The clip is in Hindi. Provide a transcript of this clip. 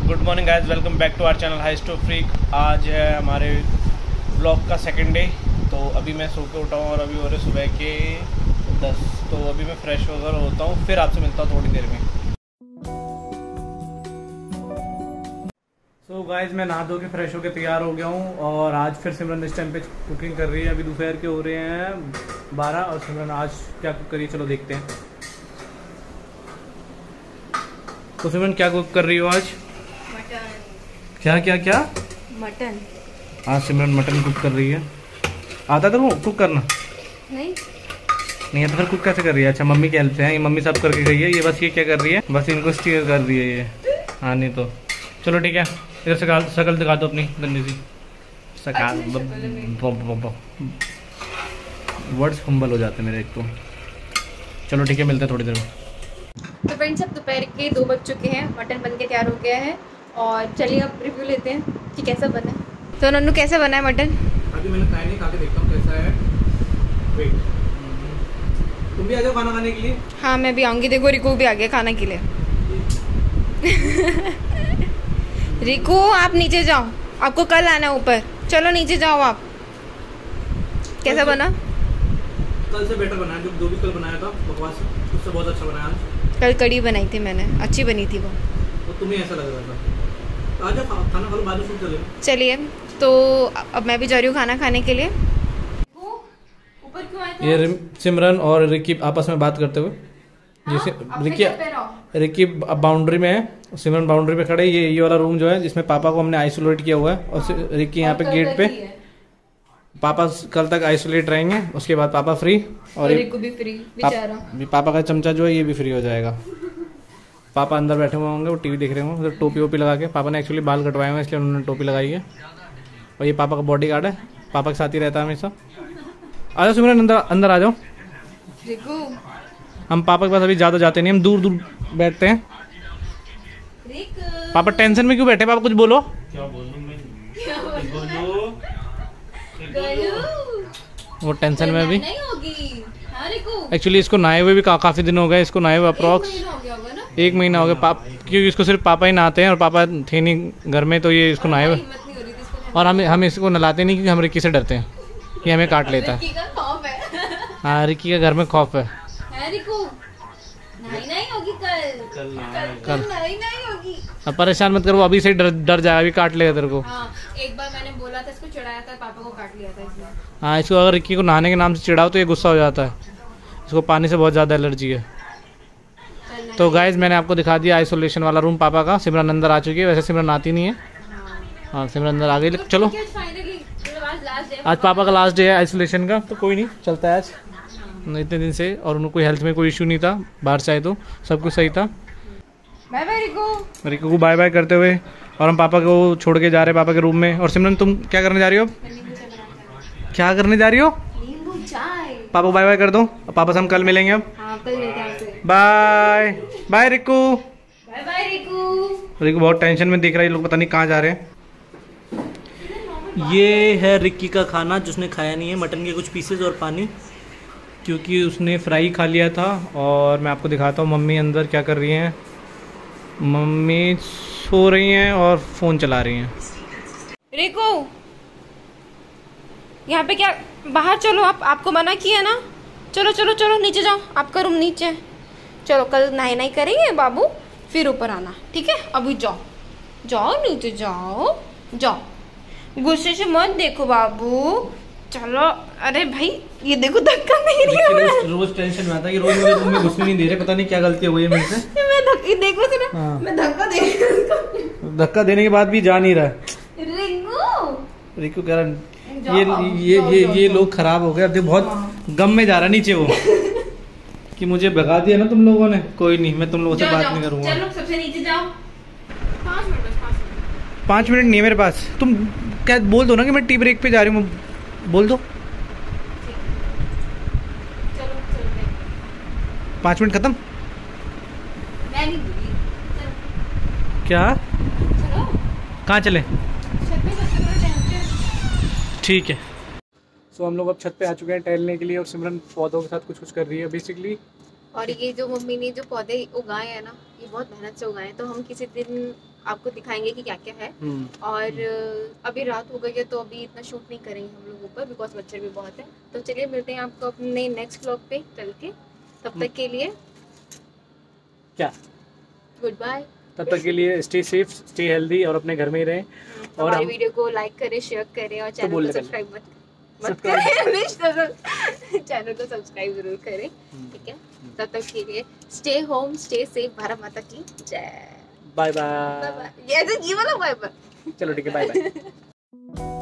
Good morning guys, welcome back to our channel high stove freak. आज है हमारे ब्लॉग का सेकंड डे। तो अभी मैं सो के उठा हूँ और अभी हो रहे सुबह के 10। तो अभी मैं फ्रेश वगैरह होता हूँ, फिर आपसे मिलता हूँ थोड़ी देर में। सो गाइस, मैं नहा धो के फ्रेश होके तैयार हो गया हूँ और आज फिर सिमरन इस टाइम पे कुकिंग कर रही है। अभी दोपहर के हो रहे हैं 12 और सिमरन आज क्या कुक करी, चलो देखते हैं। तो सिमरन क्या कुक कर रही हो आज? मटन। क्या क्या क्या? मटन। आज सिमरन मटन कुक कर रही है। आता था वो कुक करना? नहीं है तो फिर कुक कैसे कर रही है? अच्छा, मम्मी की हेल्प से है। ये मम्मी सब करके गई है, ये बस ये क्या कर रही है, बस इनको स्टीयर कर रही है ये। हाँ नहीं तो चलो ठीक है। इधर शकल दिखा दो अपनी गंदी सी शकल। वर्ड्स फंबल हो जाते मेरे एक तो। चलो ठीक है, मिलते हैं थोड़ी देर में। तो फ्रेंड्स, अब दोपहर के 2 बज चुके हैं, मटन बन के तैयार हो गया है और चलिए अब रिव्यू लेते हैं कि कैसा बना है। तो नन्नू कैसा बना है मटन? अभी मैंने खाया नहीं, खा के देखता हूँ कैसा है। वेट, तुम भी आ जाओ खाना खाने के लिए। हाँ मैं भी आऊँगी, देखो रिकू भी आ गया खाने के लिए। रिकू आप नीचे जाओ, आपको कल आना है ऊपर, चलो नीचे जाओ आप। कैसा बना? कल से बेटर बनाया, जो भी कल बनाया था बकवास, उससे बहुत अच्छा बनाया आज। कल कड़ी बनाई थी मैंने, अच्छी बनी थी वो। तुम्हें ऐसा लग रहा था। आ जाओ खाना खा लो, बाद में शूट चलेगा। चलिए तो अब मैं भी जा रही हूँ खाना खाने के लिए। ऊपर क्यों आए थे? ये सिमरन और रिकी आपस में बात करते हुए। जैसे रिकी बाउंड्री में है, सिमरन बाउंड्री पे खड़े। ये वाला रूम जो है जिसमें पापा को हमने आइसोलेट किया हुआ है और रिकी यहाँ पे गेट पे। पापा कल तक आइसोलेट रहेंगे, उसके बाद पापा फ्री और रिकू भी फ्री बेचारा। पापा का चमचा जो है ये भी फ्री हो जाएगा। पापा अंदर बैठे हुए होंगे, वो टीवी देख रहे होंगे, तो टोपी वोपी लगा के। पापा ने एक्चुअली बाल कटवाए हुए हैं इसलिए उन्होंने टोपी लगाई है। और ये पापा का बॉडी गार्ड है, पापा के साथ ही रहता है हमेशा। आ जाओ सिमरन, अंदर आ जाओ। हम पापा के पास अभी ज़्यादा जाते नहीं, हम दूर दूर बैठते हैं। पापा टेंशन में क्यों बैठे? पापा कुछ बोलो। क्या बोलूं मैं? वो टेंशन में भी एक्चुअली इसको नहाए हुए भी काफ़ी दिन हो गए। इसको नहाए हुए अप्रॉक्स 1 महीना हो गया। क्योंकि इसको सिर्फ पापा ही नहाते हैं और पापा थे नहीं घर में, तो ये इसको नहाए हुए। और हम इसको नहलाते नहीं क्योंकि हम रिक्की से डरते हैं कि हमें काट लेता है। हाँ, रिक्की का घर में खौफ है। कल अब परेशान मत करो, अभी से डर जाएगा, अभी काट लेगा तेरे को। हाँ, एक बार मैंने बोला था इसको, चिढ़ाया था, पापा को काट लिया था इसने। हाँ, इसको अगर रिक्की को नहाने के नाम से चिढ़ाओ तो ये गुस्सा हो जाता है। इसको पानी से बहुत ज़्यादा एलर्जी है। तो गाइज मैंने आपको दिखा दिया आइसोलेशन वाला रूम पापा का। सिमरन अंदर आ चुकी है, वैसे सिमरन आती नहीं है। हाँ सिमरन अंदर आ गई। चलो आज पापा का लास्ट डे है आइसोलेशन का, तो कोई नहीं, चलता है आज इतने दिन से। और उनको हेल्थ में कोई इशू नहीं था, बाहर से आए तो सब कुछ सही था। बाय बाय रिको को बाय बाय करते हुए और हम पापा को छोड़ के जा रहे हैं पापा के रूम में। और सिमरन तुम क्या करने जा रही हो? क्या करने जा रही हो? नींबू चाय। पापा को बाय बाय कर दो, पापा से हम कल मिलेंगे। अब हाँ, कल मिलते हैं। Bye bye Rico. Bye bye रिकू। रिको बहुत टेंशन में दिख रहा है, ये लोग पता नहीं कहाँ जा रहे हैं। ये है रिक्की का खाना जो उसने खाया नहीं है, मटन के कुछ पीसेज और पानी, क्योंकि उसने फ्राई खा लिया था। और मैं आपको दिखाता हूँ मम्मी अंदर क्या कर रही हैं। मम्मी सो रही हैं और फ़ोन चला रही हैं। रिकू यहाँ पे क्या, बाहर चलो। आपको मना किया ना, चलो चलो चलो नीचे जाओ, आपका रूम नीचे है। चलो कल नहाई नहाई करेंगे बाबू, फिर ऊपर आना, ठीक है? अभी जाओ जाओ नीचे जाओ जाओ, गुस्से से मत देखो बाबू, चलो। अरे भाई ये देखो धक्का दे रही है। रोज टेंशन में आता है कि रोज मेरे रूम में घुसने नहीं दे रहे, पता नहीं क्या गलती हुई है मेरे से। मैं देखो से ना। हाँ। मैं धक्का दे रही हूं। धक्का देने के बाद भी जा नहीं रहा। रिकू कह रहा ये लोग खराब हो गए। अब बहुत गम में जा रहा नीचे वो कि मुझे भगा दिया ना तुम लोगों ने। कोई नहीं, मैं तुम लोगों से बात नहीं करूंगा। चलो सबसे नीचे जाओ। 5 मिनट नहीं है मेरे पास। तुम क्या बोल दो ना कि मैं टी ब्रेक पे जा रही हूँ, बोल दो। 5 मिनट खत्म। क्या? कहाँ चले? ठीक है। सो हम लोग अब छत पे आ चुके हैं टहलने के लिए और सिमरन पौधों के साथ कुछ कर रही है बेसिकली। और ये जो मम्मी ने जो पौधे उगाए हैं ना, ये बहुत मेहनत से उगाए हैं। तो हम किसी दिन आपको दिखाएंगे कि क्या क्या है। और अभी रात हो गई है तो अभी इतना शूट नहीं करेंगे हम लोग ऊपर, बिकॉज मच्छर भी बहुत है। तो चलिए मिलते हैं आपको अपने नेक्स्ट व्लॉग पे चल के। तब तक के लिए क्या, गुड बाय। तब तक के लिए स्टे सेफ, स्टे हेल्दी और अपने घर में ही रहें। और हमारी वीडियो को लाइक करें, शेयर करें और चैनल को सब्सक्राइब मत करें चैनल को सब्सक्राइब जरूर करें, ठीक है। तब तक के लिए stay home, stay safe, Bharat माता की जय। Bye bye. ये वाला बाय बाय। चलो ठीक है, बाय बाय।